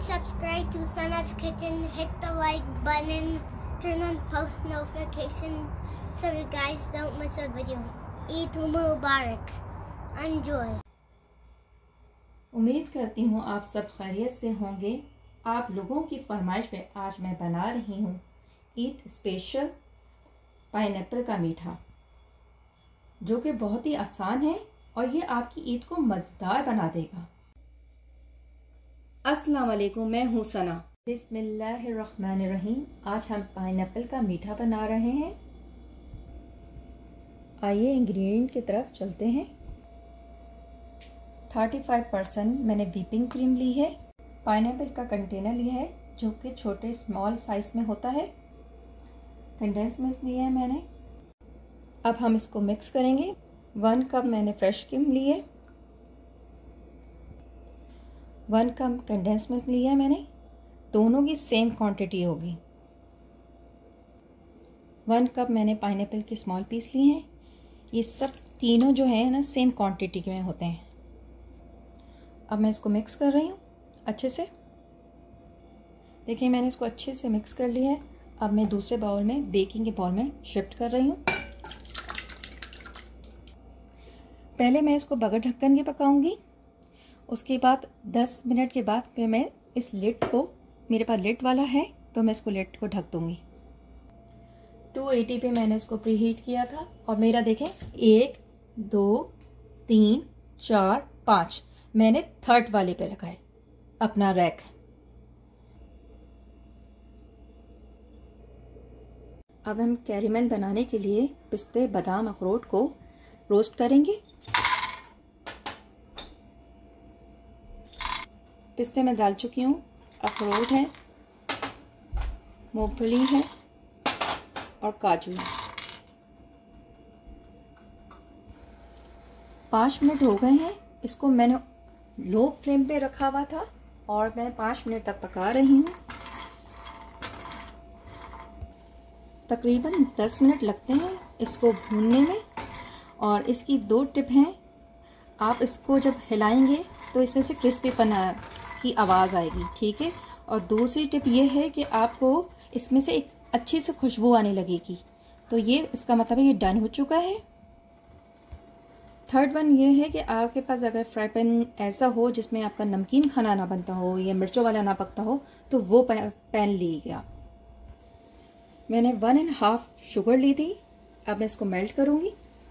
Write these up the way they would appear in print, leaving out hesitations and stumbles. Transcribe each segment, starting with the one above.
subscribe to Sana's Kitchen, hit the like button, turn on post notifications so you guys don't miss a video. Eid Mubarak. Enjoy. उम्मीद करती हूँ आप सब खैरियत से होंगे। आप लोगों की फरमाइश पे आज मैं बना रही हूँ ईद स्पेशल पाइनएप्पल का मीठा, जो कि बहुत ही आसान है और ये आपकी ईद को मज़ेदार बना देगा। अस्सलाम वालेकुम, मैं हूँ सना। बिस्मिल्लाहिर्रहमानिर्रहीम। आज हम पाइनएप्पल का मीठा बना रहे हैं। आइए इंग्रेडिएंट की तरफ चलते हैं। 35% मैंने व्हिपिंग क्रीम ली है। पाइनएप्पल का कंटेनर लिया है जो कि छोटे स्मॉल साइज में होता है। कंडेंस मिल्क लिया है मैंने। अब हम इसको मिक्स करेंगे। 1 कप मैंने फ्रेश क्रीम ली है। 1 कप कंडेंस मिल्क लिया है मैंने। दोनों की सेम क्वांटिटी होगी। 1 कप मैंने पाइनएप्पल के स्मॉल पीस लिए हैं। ये सब तीनों जो है ना सेम क्वांटिटी में होते हैं। अब मैं इसको मिक्स कर रही हूँ अच्छे से। देखिए मैंने इसको अच्छे से मिक्स कर लिया है। अब मैं दूसरे बाउल में, बेकिंग के बाउल में शिफ्ट कर रही हूँ। पहले मैं इसको बगैर ढक्कन के पकाऊंगी। उसके बाद 10 मिनट के बाद फिर मैं इस लिड को, मेरे पास लिड वाला है तो मैं इसको लिड को ढक दूंगी। 280 पे मैंने इसको प्री हीट किया था और मेरा देखें 1 2 3 4 5 मैंने थर्ड वाले पे रखा है अपना रैक। अब हम कैरेमल बनाने के लिए पिस्ते, बादाम, अखरोट को रोस्ट करेंगे। पिस्ते में डाल चुकी हूँ, अखरोट है, मूंगफली है और काजू है। 5 मिनट हो गए हैं। इसको मैंने लो फ्लेम पे रखा हुआ था और मैं 5 मिनट तक पका रही हूँ। तकरीबन 10 मिनट लगते हैं इसको भूनने में। और इसकी 2 टिप हैं। आप इसको जब हिलाएंगे तो इसमें से क्रिस्पीपन की आवाज़ आएगी, ठीक है। और दूसरी टिप ये है कि आपको इसमें से एक अच्छी सी खुशबू आने लगेगी। तो ये इसका मतलब है ये डन हो चुका है। थर्ड वन ये है कि आपके पास अगर फ्राई पैन ऐसा हो जिसमें आपका नमकीन खाना ना बनता हो या मिर्चों वाला ना पकता हो तो वो पैन लीजिएगा। मैंने 1.5 शुगर ली थी। अब मैं इसको मेल्ट करूंगी।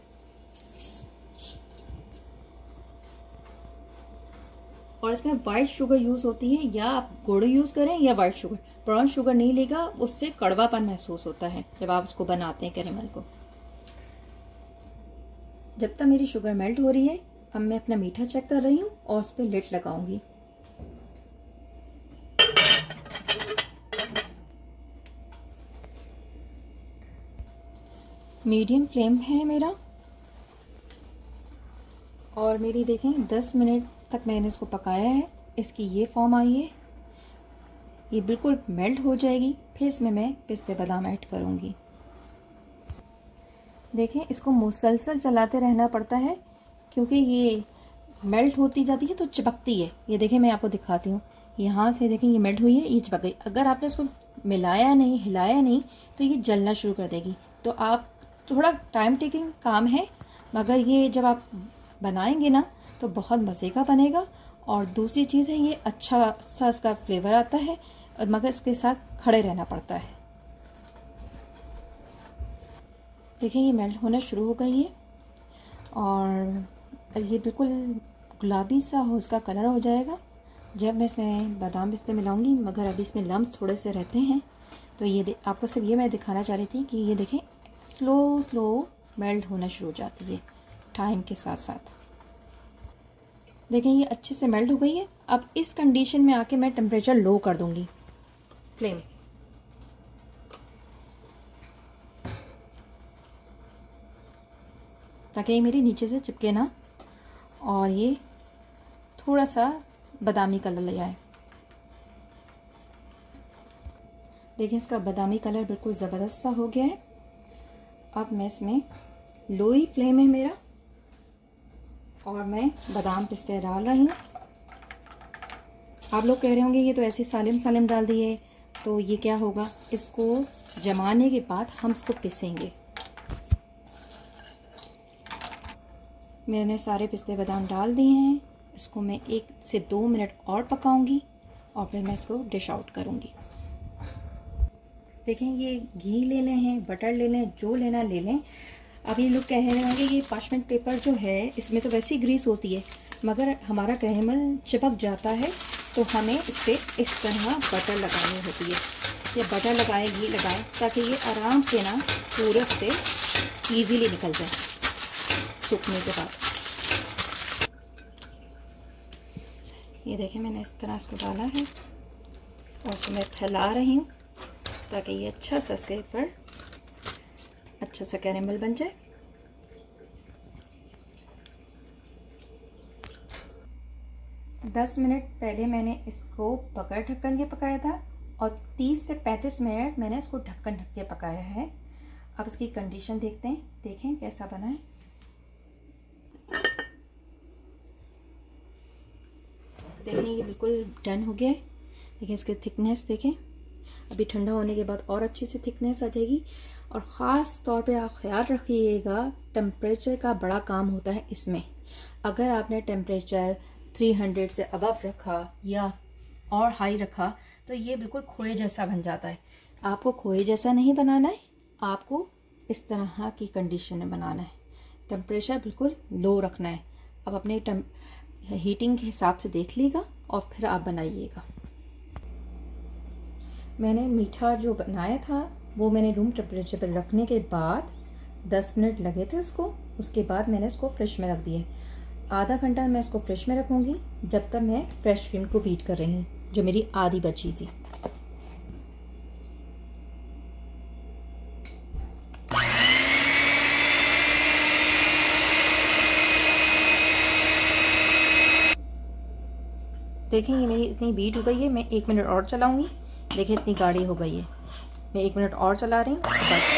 और इसमें वाइट शुगर यूज होती है, या आप गुड़ यूज करें या वाइट शुगर। ब्राउन शुगर नहीं लेगा, उससे कड़वापन महसूस होता है जब आप इसको बनाते हैं कैरेमल को। जब तक मेरी शुगर मेल्ट हो रही है, अब मैं अपना मीठा चेक कर रही हूँ और उस पर लिड लगाऊंगी। मीडियम फ्लेम है मेरा। और मेरी देखें 10 मिनट तक मैंने इसको पकाया है। इसकी ये फॉर्म आई है, ये बिल्कुल मेल्ट हो जाएगी। फिर इसमें मैं पिस्ते, बादाम ऐड करूँगी। देखें इसको मुसलसल चलाते रहना पड़ता है क्योंकि ये मेल्ट होती जाती है तो चिपकती है। ये देखें मैं आपको दिखाती हूँ। यहाँ से देखें ये मेल्ट हुई है, ये चिपक गई। अगर आपने इसको मिलाया नहीं, हिलाया नहीं तो ये जलना शुरू कर देगी। तो आप थोड़ा टाइम टेकिंग काम है, मगर ये जब आप बनाएंगे ना तो बहुत मज़े का बनेगा। और दूसरी चीज़ है ये अच्छा सा इसका फ्लेवर आता है, मगर इसके साथ खड़े रहना पड़ता है। देखिए ये मेल्ट होना शुरू हो गई है और ये बिल्कुल गुलाबी सा हो इसका कलर हो जाएगा जब मैं इसमें बादाम पिस्ते मिलाऊंगी। मगर अभी इसमें लम्स थोड़े से रहते हैं तो ये आपको सिर्फ ये मैं दिखाना चाह रही थी कि ये देखें स्लो मेल्ट होना शुरू हो जाती है टाइम के साथ साथ। देखें ये अच्छे से मेल्ट हो गई है। अब इस कंडीशन में आके मैं टेम्परेचर लो कर दूंगी फ्लेम। ताकि ये मेरी नीचे से चिपके ना और ये थोड़ा सा बादामी कलर ले आए। देखिए इसका बादामी कलर बिल्कुल ज़बरदस्त सा हो गया है। अब मैं इसमें लो ही फ्लेम है मेरा और मैं बादाम पिस्ते डाल रही हूँ। आप लोग कह रहे होंगे ये तो ऐसे सालिम सालिम डाल दिए, तो ये क्या होगा, इसको जमाने के बाद हम इसको पीसेंगे। मैंने सारे पिस्ते बादाम डाल दिए हैं, इसको मैं 1 से 2 मिनट और पकाऊंगी और फिर मैं इसको डिश आउट करूंगी। देखें, ये घी ले लें हैं, बटर ले लें, जो लेना ले लें। अब ये लोग कह रहे होंगे ये पार्चमेंट पेपर जो है इसमें तो वैसी ग्रीस होती है, मगर हमारा कैरेमल चिपक जाता है, तो हमें इस पर इस तरह बटर लगानी होती है। ये बटर लगाएं, घी लगाएं, ताकि ये आराम से ना पूरे से ईजीली निकल जाए सूखने के बाद। ये देखें, मैंने इस तरह इसको डाला है और इसको मैं फैला रही हूँ ताकि ये अच्छा सा इसके ऊपर अच्छा सा कैरेमल बन जाए। दस मिनट पहले मैंने इसको बगैर ढक्कन के पकाया था और 30 से 35 मिनट मैंने इसको ढक्कन ढक के पकाया है। अब इसकी कंडीशन देखते हैं, देखें कैसा बना है। देखें, ये बिल्कुल डन हो गया है। देखें इसकी थिकनेस, देखें अभी ठंडा होने के बाद और अच्छी सी थिकनेस आ जाएगी। और ख़ास तौर पे आप ख्याल रखिएगा, टेम्परेचर का बड़ा काम होता है इसमें। अगर आपने टेम्परेचर 300 से अबव रखा या और हाई रखा तो ये बिल्कुल खोए जैसा बन जाता है। आपको खोए जैसा नहीं बनाना है, आपको इस तरह की कंडीशन में बनाना है। टेम्परेचर बिल्कुल लो रखना है। अब अपने हीटिंग के हिसाब से देख लीजिएगा और फिर आप बनाइएगा। मैंने मीठा जो बनाया था वो मैंने रूम टेम्परेचर पर रखने के बाद 10 मिनट लगे थे उसको। उसके बाद मैंने इसको फ्रिज में रख दिए। आधा घंटा मैं इसको फ्रिज में रखूँगी जब तक मैं फ्रेश क्रीम को बीट कर रही हूँ, जो मेरी आधी बची थी। देखें, ये मेरी इतनी बीट हो गई है। मैं 1 मिनट और चलाऊंगी। देखें, इतनी गाढ़ी हो गई है। मैं 1 मिनट और चला रही हूँ बस।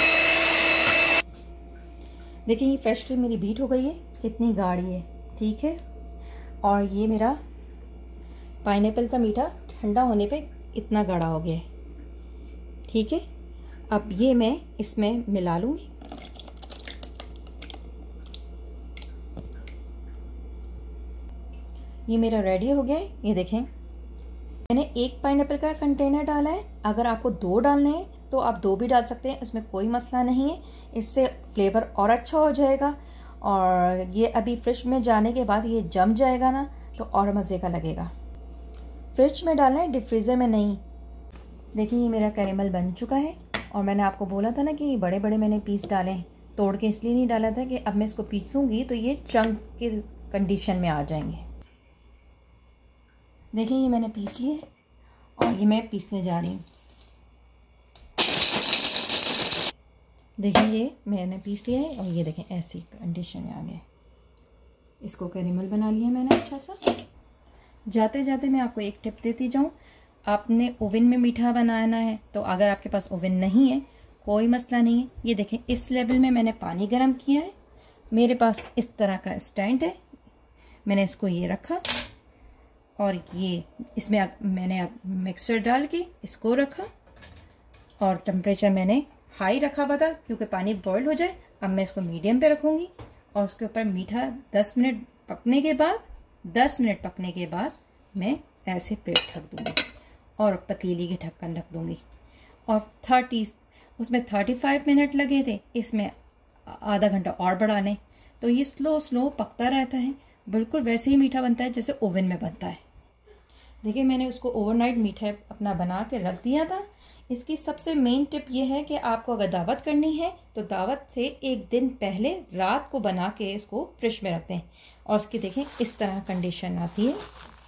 देखिए, ये फ्रेश क्रीम मेरी बीट हो गई है, कितनी गाढ़ी है, ठीक है। और ये मेरा पाइनएप्पल का मीठा ठंडा होने पे इतना गाढ़ा हो गया है, ठीक है। अब ये मैं इसमें मिला लूँगी। ये मेरा रेडी हो गया है। ये देखें, मैंने 1 पाइनएप्पल का कंटेनर डाला है। अगर आपको 2 डालने हैं तो आप 2 भी डाल सकते हैं, इसमें कोई मसला नहीं है। इससे फ्लेवर और अच्छा हो जाएगा और ये अभी फ्रिज में जाने के बाद ये जम जाएगा ना, तो और मज़े का लगेगा। फ्रिज में डालना है, डीप फ्रीज़र में नहीं। देखिए, ये मेरा कैरेमल बन चुका है और मैंने आपको बोला था ना कि बड़े बड़े मैंने पीस डाले हैं। तोड़ के इसलिए नहीं डाला था कि अब मैं इसको पीसूँगी तो ये चंक के कंडीशन में आ जाएंगे। देखिए, ये मैंने पीस लिए और ये मैं पीसने जा रही हूँ। देखिए, ये मैंने पीस लिया है और ये देखें ऐसी कंडीशन में आ गया। इसको कैरेमल बना लिया मैंने अच्छा सा। जाते जाते मैं आपको एक टिप देती जाऊँ। आपने ओवन में मीठा बनाना है तो अगर आपके पास ओवन नहीं है कोई मसला नहीं है। ये देखें, इस लेवल में मैंने पानी गर्म किया है। मेरे पास इस तरह का स्टैंड है, मैंने इसको ये रखा और ये इसमें मैंने मिक्सचर डाल के इसको रखा और टेम्परेचर मैंने हाई रखा हुआ था क्योंकि पानी बॉईल हो जाए। अब मैं इसको मीडियम पे रखूँगी और उसके ऊपर मीठा 10 मिनट पकने के बाद मैं ऐसे प्लेट ढक दूँगी और पतीली के ढक्कन रख दूँगी। और 35 मिनट लगे थे, इसमें आधा घंटा और बढ़ा लें तो ये स्लो पकता रहता है। बिल्कुल वैसे ही मीठा बनता है जैसे ओवन में बनता है। देखिए, मैंने उसको ओवरनाइट मीठा अपना बना के रख दिया था। इसकी सबसे मेन टिप ये है कि आपको अगर दावत करनी है तो दावत से 1 दिन पहले रात को बना के इसको फ्रिज में रख दें और उसकी देखें इस तरह कंडीशन आती है।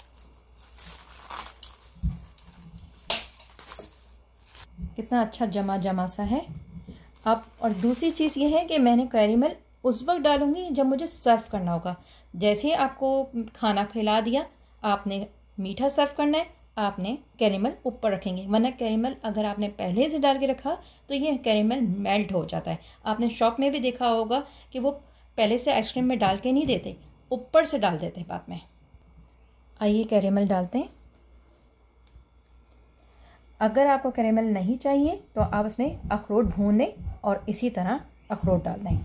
कितना अच्छा जमा सा है। अब और दूसरी चीज़ ये है कि मैंने कैरेमल उस वक्त डालूंगी जब मुझे सर्व करना होगा। जैसे आपको खाना खिला दिया, आपने मीठा सर्व करना है, आपने कैरेमल ऊपर रखेंगे, वरना कैरेमल अगर आपने पहले से डाल के रखा तो ये कैरेमल मेल्ट हो जाता है। आपने शॉप में भी देखा होगा कि वो पहले से आइसक्रीम में डाल के नहीं देते, ऊपर से डाल देते हैं बाद में। आइए कैरेमल डालते हैं अगर आपको कैरेमल नहीं चाहिए तो आप इसमें अखरोट भून लें और इसी तरह अखरोट डाल दें।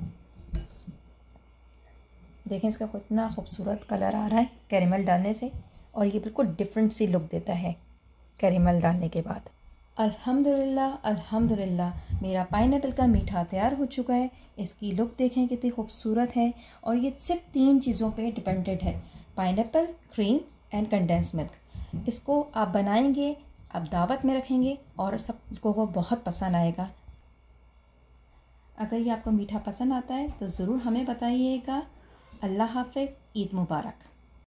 देखें इसका कितना खूबसूरत कलर आ रहा है कैरेमल डालने से, और ये बिल्कुल डिफरेंट सी लुक देता है कैरेमल डालने के बाद। अल्हम्दुलिल्लाह अल्हम्दुलिल्लाह मेरा पाइनएप्पल का मीठा तैयार हो चुका है। इसकी लुक देखें कितनी खूबसूरत है, और ये सिर्फ 3 चीज़ों पे डिपेंडेंट है, pineapple, cream and condense milk. इसको आप बनाएंगे, आप दावत में रखेंगे और सबको को बहुत पसंद आएगा। अगर ये आपको मीठा पसंद आता है तो ज़रूर हमें बताइएगा। अल्लाह हाफ़िज़, ईद मुबारक।